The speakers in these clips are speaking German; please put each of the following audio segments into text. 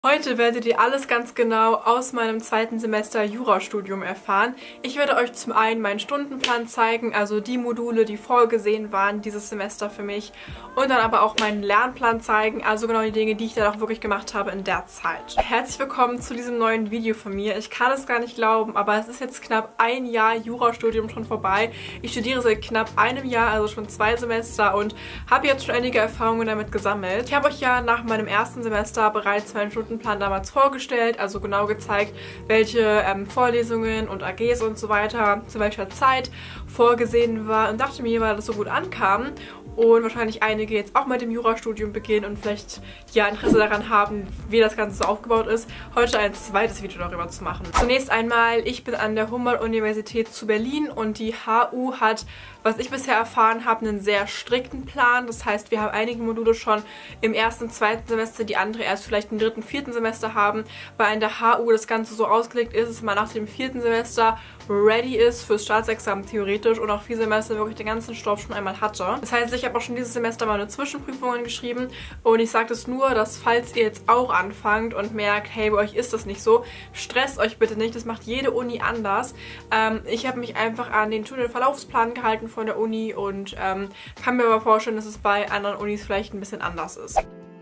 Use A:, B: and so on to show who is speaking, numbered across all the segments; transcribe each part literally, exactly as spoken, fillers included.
A: Heute werdet ihr alles ganz genau aus meinem zweiten Semester Jurastudium erfahren. Ich werde euch zum einen meinen Stundenplan zeigen, also die Module, die vorgesehen waren dieses Semester für mich, und dann aber auch meinen Lernplan zeigen, also genau die Dinge, die ich dann auch wirklich gemacht habe in der Zeit. Herzlich willkommen zu diesem neuen Video von mir. Ich kann es gar nicht glauben, aber es ist jetzt knapp ein Jahr Jurastudium schon vorbei. Ich studiere seit knapp einem Jahr, also schon zwei Semester, und habe jetzt schon einige Erfahrungen damit gesammelt. Ich habe euch ja nach meinem ersten Semester bereits meinen Stundenplan Plan damals vorgestellt, also genau gezeigt, welche ähm, Vorlesungen und A Gs und so weiter zu welcher Zeit vorgesehen war, und dachte mir, weil das so gut ankam und wahrscheinlich einige jetzt auch mit dem Jurastudium beginnen und vielleicht ja Interesse daran haben, wie das Ganze so aufgebaut ist, heute ein zweites Video darüber zu machen. Zunächst einmal, ich bin an der Humboldt-Universität zu Berlin und die H U hat, was ich bisher erfahren habe, einen sehr strikten Plan. Das heißt, wir haben einige Module schon im ersten, zweiten Semester, die andere erst vielleicht im dritten, vierten Semester haben, weil an der H U das Ganze so ausgelegt ist, dass man nach dem vierten Semester ready ist fürs Staatsexamen theoretisch und auch vier Semester wirklich den ganzen Stoff schon einmal hatte. Das heißt, ich habe auch schon dieses Semester meine Zwischenprüfungen geschrieben, und ich sage das nur, dass falls ihr jetzt auch anfangt und merkt, hey, bei euch ist das nicht so, stresst euch bitte nicht, das macht jede Uni anders. Ähm, ich habe mich einfach an den Studienverlaufsplan gehalten von der Uni und ähm, kann mir aber vorstellen, dass es bei anderen Unis vielleicht ein bisschen anders ist.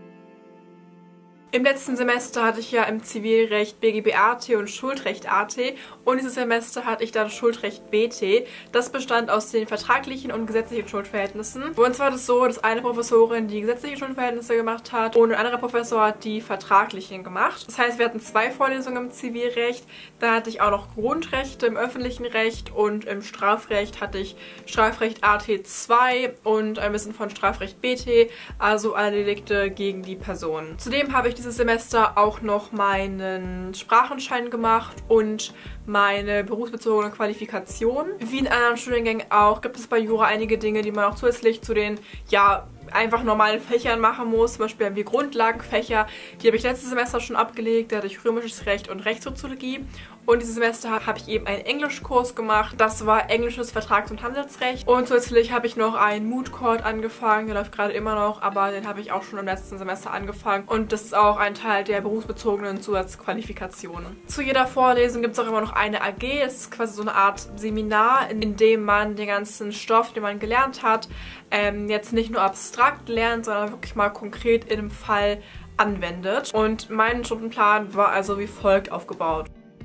A: Im letzten Semester hatte ich ja im Zivilrecht B G B A T und Schuldrecht A T, und dieses Semester hatte ich dann Schuldrecht B T. Das bestand aus den vertraglichen und gesetzlichen Schuldverhältnissen. Bei uns war das so, dass eine Professorin die gesetzlichen Schuldverhältnisse gemacht hat und ein anderer Professor hat die vertraglichen gemacht. Das heißt, wir hatten zwei Vorlesungen im Zivilrecht. Da hatte ich auch noch Grundrechte im öffentlichen Recht, und im Strafrecht hatte ich Strafrecht A T zwei und ein bisschen von Strafrecht B T, also alle Delikte gegen die Person. Zudem habe ich dieses Semester auch noch meinen Sprachenschein gemacht und meine berufsbezogene Qualifikation. Wie in anderen Studiengängen auch, gibt es bei Jura einige Dinge, die man auch zusätzlich zu den, ja, einfach normalen Fächern machen muss. Zum Beispiel haben wir Grundlagenfächer, die habe ich letztes Semester schon abgelegt. Da hatte ich Römisches Recht und Rechtssoziologie. Und dieses Semester habe ich eben einen Englischkurs gemacht. Das war Englisches Vertrags- und Handelsrecht. Und zusätzlich habe ich noch einen Moot Court angefangen. Der läuft gerade immer noch, aber den habe ich auch schon im letzten Semester angefangen. Und das ist auch ein Teil der berufsbezogenen Zusatzqualifikationen. Zu jeder Vorlesung gibt es auch immer noch eine A G. Das ist quasi so eine Art Seminar, in dem man den ganzen Stoff, den man gelernt hat, ähm, jetzt nicht nur abstrakt lernt, sondern wirklich mal konkret in einem Fall anwendet. Und mein Stundenplan war also wie folgt aufgebaut.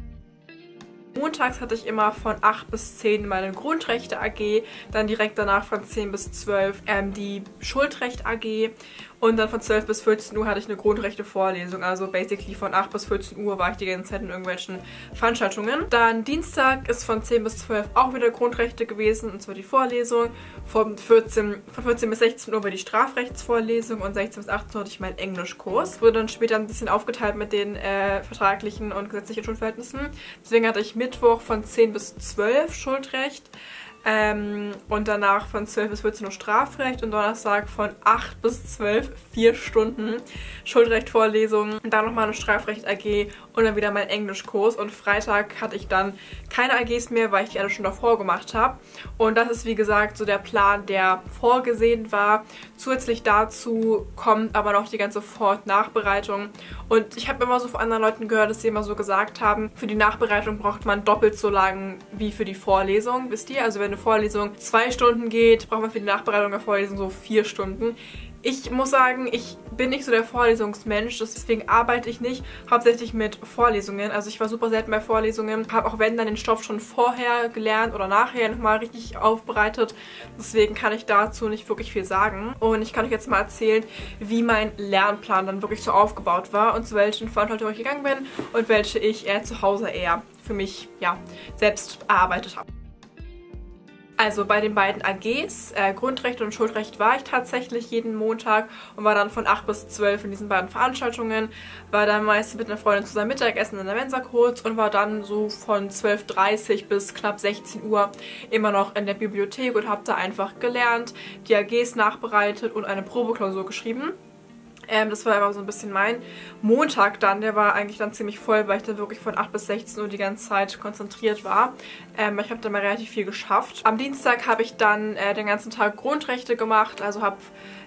A: Montags hatte ich immer von acht bis zehn meine Grundrechte A G, dann direkt danach von zehn bis zwölf ähm, die Schuldrecht A G, und dann von zwölf bis vierzehn Uhr hatte ich eine Grundrechte-Vorlesung. Also basically von acht bis vierzehn Uhr war ich die ganze Zeit in irgendwelchen Veranstaltungen. Dann Dienstag ist von zehn bis zwölf auch wieder Grundrechte gewesen, und zwar die Vorlesung. Von vierzehn, von vierzehn bis sechzehn Uhr war die Strafrechtsvorlesung, und sechzehn bis achtzehn Uhr hatte ich meinen Englischkurs. Wurde dann später ein bisschen aufgeteilt mit den äh, vertraglichen und gesetzlichen Schuldverhältnissen. Deswegen hatte ich Mittwoch von zehn bis zwölf Schuldrecht. Ähm, und danach von zwölf bis vierzehn Uhr Strafrecht, und Donnerstag von acht bis zwölf, vier Stunden Schuldrecht-Vorlesung, und dann nochmal eine Strafrecht A G und dann wieder mein Englischkurs, und Freitag hatte ich dann keine A Gs mehr, weil ich die alle schon davor gemacht habe. Und das ist wie gesagt so der Plan, der vorgesehen war. Zusätzlich dazu kommt aber noch die ganze Vor- und Nachbereitung, und ich habe immer so von anderen Leuten gehört, dass sie immer so gesagt haben, für die Nachbereitung braucht man doppelt so lang wie für die Vorlesung, wisst ihr? Also wenn eine Vorlesung zwei Stunden geht, braucht man für die Nachbereitung der Vorlesung so vier Stunden. Ich muss sagen, ich bin nicht so der Vorlesungsmensch, deswegen arbeite ich nicht hauptsächlich mit Vorlesungen. Also ich war super selten bei Vorlesungen, habe auch wenn dann den Stoff schon vorher gelernt oder nachher nochmal richtig aufbereitet. Deswegen kann ich dazu nicht wirklich viel sagen. Und ich kann euch jetzt mal erzählen, wie mein Lernplan dann wirklich so aufgebaut war und zu welchen Veranstaltungen ich gegangen bin und welche ich eher zu Hause eher für mich, ja, selbst erarbeitet habe. Also bei den beiden A Gs, äh, Grundrecht und Schuldrecht, war ich tatsächlich jeden Montag und war dann von acht bis zwölf in diesen beiden Veranstaltungen, war dann meist mit einer Freundin zusammen Mittagessen in der Mensa kurz und war dann so von zwölf Uhr dreißig bis knapp sechzehn Uhr immer noch in der Bibliothek und habe da einfach gelernt, die A Gs nachbereitet und eine Probeklausur geschrieben. Ähm, das war immer so ein bisschen mein Montag dann. Der war eigentlich dann ziemlich voll, weil ich dann wirklich von acht bis sechzehn Uhr die ganze Zeit konzentriert war. Ähm, ich habe dann mal relativ viel geschafft. Am Dienstag habe ich dann äh, den ganzen Tag Grundrechte gemacht, also habe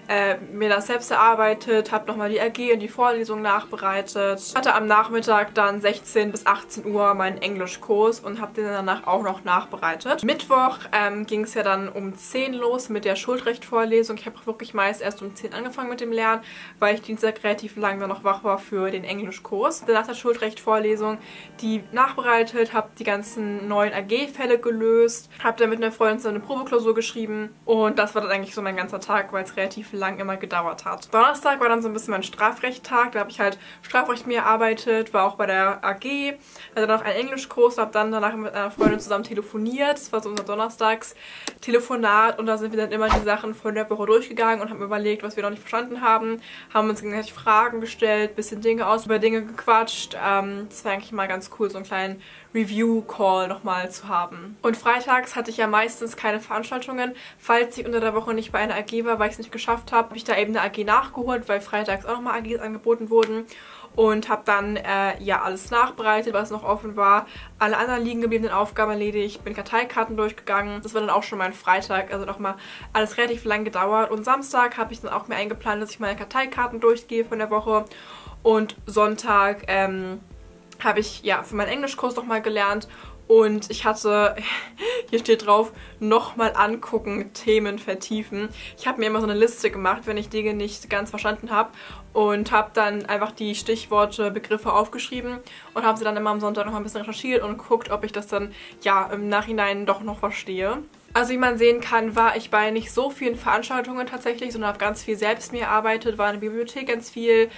A: äh, mir das selbst erarbeitet, habe nochmal die A G und die Vorlesung nachbereitet. Hatte am Nachmittag dann sechzehn bis achtzehn Uhr meinen Englischkurs und habe den danach auch noch nachbereitet. Mittwoch ähm, ging es ja dann um zehn los mit der Schuldrecht-Vorlesung. Ich habe wirklich meist erst um zehn angefangen mit dem Lernen, weil ich Dienstag relativ lange noch wach war für den Englischkurs. Danach der Schuldrecht-Vorlesung die nachbereitet, habe die ganzen neuen A G-Fälle gelöst, habe dann mit einer Freundin so eine Probeklausur geschrieben und das war dann eigentlich so mein ganzer Tag, weil es relativ lang immer gedauert hat. Donnerstag war dann so ein bisschen mein Strafrecht-Tag, da habe ich halt Strafrecht mir erarbeitet, war auch bei der A G, hatte dann noch einen Englischkurs, habe dann danach mit einer Freundin zusammen telefoniert, das war so unser Donnerstags-Telefonat und da sind wir dann immer die Sachen von der Woche durchgegangen und haben überlegt, was wir noch nicht verstanden haben, haben uns gegenseitig Fragen gestellt, bisschen Dinge aus, über Dinge gequatscht. Ähm, das war eigentlich mal ganz cool, so einen kleinen Review-Call nochmal zu haben. Und freitags hatte ich ja meistens keine Veranstaltungen. Falls ich unter der Woche nicht bei einer A G war, weil ich es nicht geschafft habe, habe ich da eben eine A G nachgeholt, weil freitags auch nochmal A Gs angeboten wurden. Und habe dann äh, ja alles nachbereitet, was noch offen war. Alle anderen liegen gebliebenen Aufgaben erledigt. Bin Karteikarten durchgegangen. Das war dann auch schon mein Freitag. Also nochmal alles relativ lang gedauert. Und Samstag habe ich dann auch mir eingeplant, dass ich meine Karteikarten durchgehe von der Woche. Und Sonntag ähm, habe ich ja für meinen Englischkurs nochmal gelernt. Und ich hatte, hier steht drauf, nochmal angucken, Themen vertiefen. Ich habe mir immer so eine Liste gemacht, wenn ich Dinge nicht ganz verstanden habe. Und habe dann einfach die Stichworte, Begriffe aufgeschrieben und habe sie dann immer am Sonntag noch mal ein bisschen recherchiert und geguckt, ob ich das dann ja im Nachhinein doch noch verstehe. Also wie man sehen kann, war ich bei nicht so vielen Veranstaltungen tatsächlich, sondern habe ganz viel selbst mir erarbeitet, war in der Bibliothek ganz viel.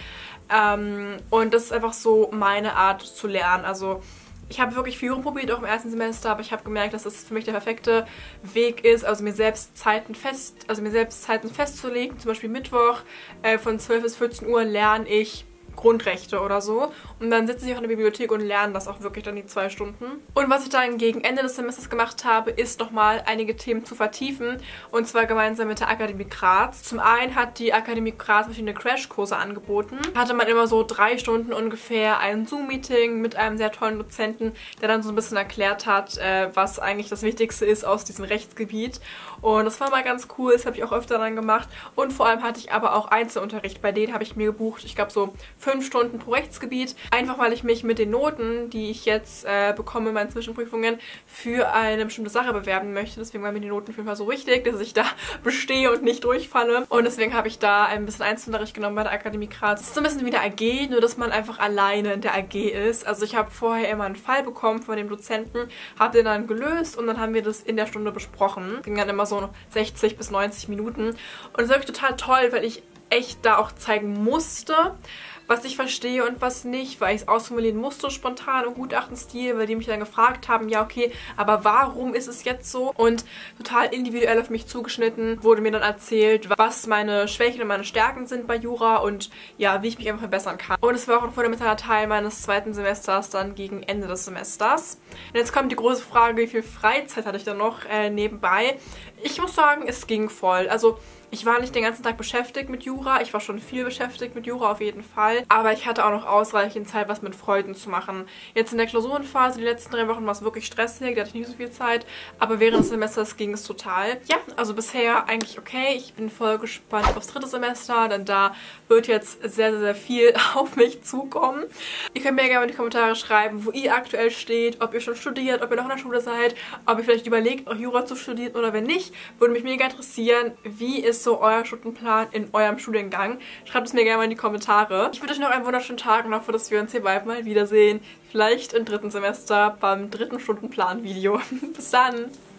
A: Ähm, und das ist einfach so meine Art zu lernen. Also ich habe wirklich viel rumprobiert, auch im ersten Semester, aber ich habe gemerkt, dass das für mich der perfekte Weg ist, also mir selbst Zeiten fest, also mir selbst Zeiten festzulegen. Zum Beispiel Mittwoch äh, von zwölf bis vierzehn Uhr lerne ich Grundrechte oder so. Und dann sitze ich auch in der Bibliothek und lerne das auch wirklich dann die zwei Stunden. Und was ich dann gegen Ende des Semesters gemacht habe, ist nochmal einige Themen zu vertiefen. Und zwar gemeinsam mit der Akademie Graz. Zum einen hat die Akademie Graz verschiedene Crashkurse angeboten. Hatte man immer so drei Stunden ungefähr ein Zoom-Meeting mit einem sehr tollen Dozenten, der dann so ein bisschen erklärt hat, äh, was eigentlich das Wichtigste ist aus diesem Rechtsgebiet. Und das war mal ganz cool, das habe ich auch öfter dann gemacht. Und vor allem hatte ich aber auch Einzelunterricht. Bei denen habe ich mir gebucht, ich glaube so fünf Stunden pro Rechtsgebiet. Einfach weil ich mich mit den Noten, die ich jetzt äh, bekomme in meinen Zwischenprüfungen, für eine bestimmte Sache bewerben möchte. Deswegen waren mir die Noten auf jeden Fall so wichtig, dass ich da bestehe und nicht durchfalle. Und deswegen habe ich da ein bisschen Einzelunterricht genommen bei der Akademie Graz. Das ist so ein bisschen wie der A G, nur dass man einfach alleine in der A G ist. Also ich habe vorher immer einen Fall bekommen von dem Dozenten, habe den dann gelöst und dann haben wir das in der Stunde besprochen. Ging dann immer so sechzig bis neunzig Minuten. Und das ist wirklich total toll, weil ich echt da auch zeigen musste, was ich verstehe und was nicht, weil ich es ausformulieren musste, spontan im Gutachtenstil, weil die mich dann gefragt haben, ja okay, aber warum ist es jetzt so? Und total individuell auf mich zugeschnitten wurde mir dann erzählt, was meine Schwächen und meine Stärken sind bei Jura und ja, wie ich mich einfach verbessern kann. Und es war auch ein fundamentaler Teil meines zweiten Semesters, dann gegen Ende des Semesters. Und jetzt kommt die große Frage, wie viel Freizeit hatte ich dann noch äh, nebenbei? Ich muss sagen, es ging voll. Also ich war nicht den ganzen Tag beschäftigt mit Jura, ich war schon viel beschäftigt mit Jura auf jeden Fall, aber ich hatte auch noch ausreichend Zeit, was mit Freunden zu machen. Jetzt in der Klausurenphase, die letzten drei Wochen war es wirklich stressig, da hatte ich nicht so viel Zeit, aber während des Semesters ging es total. Ja, also bisher eigentlich okay, ich bin voll gespannt aufs dritte Semester, denn da wird jetzt sehr, sehr, sehr viel auf mich zukommen. Ihr könnt mir gerne in die Kommentare schreiben, wo ihr aktuell steht, ob ihr schon studiert, ob ihr noch in der Schule seid, ob ihr vielleicht überlegt, auch Jura zu studieren oder wenn nicht, würde mich mega interessieren, wie ist so euer Stundenplan in eurem Studiengang. Schreibt es mir gerne mal in die Kommentare. Ich wünsche euch noch einen wunderschönen Tag und hoffe, dass wir uns hier bald mal wiedersehen. Vielleicht im dritten Semester beim dritten Stundenplan-Video. Bis dann!